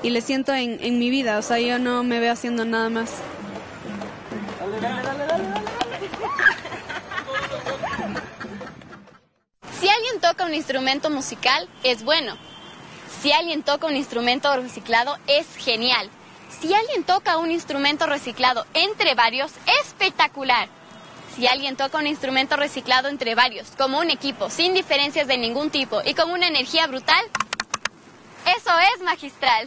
y le siento en mi vida, o sea, yo no me veo haciendo nada más. Si alguien toca un instrumento musical, es bueno. Si alguien toca un instrumento reciclado, es genial. Si alguien toca un instrumento reciclado entre varios, espectacular. Si alguien toca un instrumento reciclado entre varios, como un equipo, sin diferencias de ningún tipo y con una energía brutal, eso es magistral.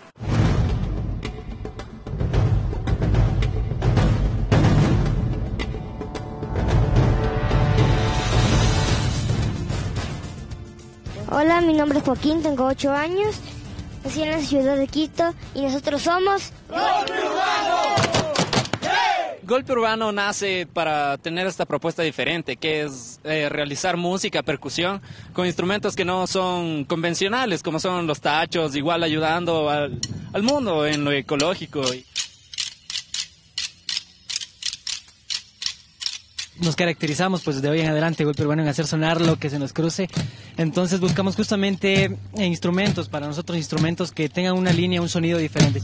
Hola, mi nombre es Joaquín, tengo 8 años, nací en la ciudad de Quito y nosotros somos... ¡Golpe Urbano! Golpe Urbano nace para tener esta propuesta diferente, que es realizar música, percusión, con instrumentos que no son convencionales, como son los tachos, igual ayudando al mundo en lo ecológico. Nos caracterizamos pues de hoy en adelante, Golpe Urbano, en hacer sonar lo que se nos cruce. Entonces buscamos justamente instrumentos, para nosotros instrumentos que tengan una línea, un sonido diferente.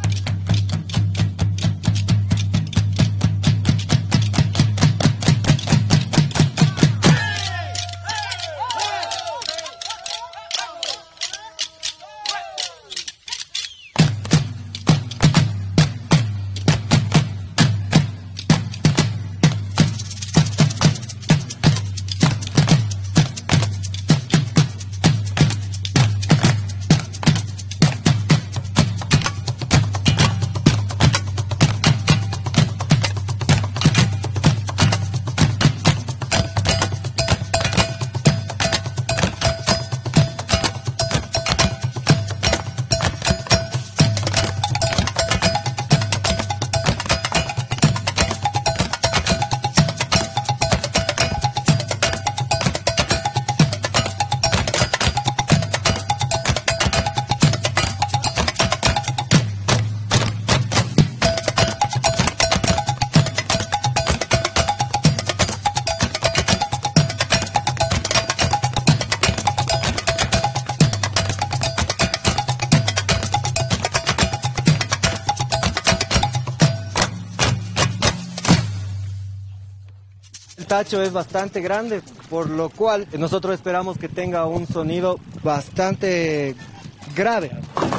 El tacho es bastante grande, por lo cual nosotros esperamos que tenga un sonido bastante grave.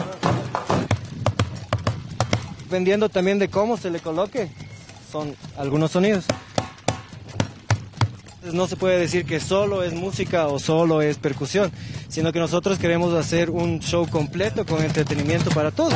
Dependiendo también de cómo se le coloque, son algunos sonidos. No se puede decir que solo es música o solo es percusión, sino que nosotros queremos hacer un show completo con entretenimiento para todos.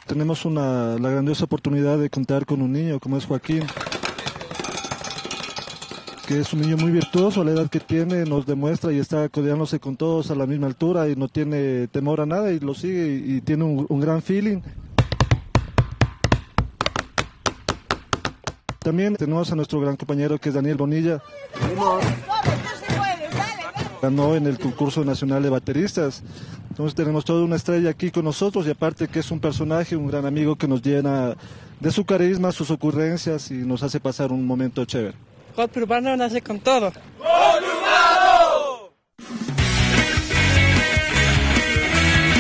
Tenemos la grandiosa oportunidad de contar con un niño como es Joaquín, que es un niño muy virtuoso. A la edad que tiene nos demuestra y está codeándose con todos a la misma altura y no tiene temor a nada y lo sigue y tiene un gran feeling. También tenemos a nuestro gran compañero que es Daniel Bonilla. Ganó en el concurso nacional de bateristas. Entonces tenemos toda una estrella aquí con nosotros y aparte que es un personaje, un gran amigo que nos llena de su carisma, sus ocurrencias y nos hace pasar un momento chévere. Golpe Urbano nace con todo.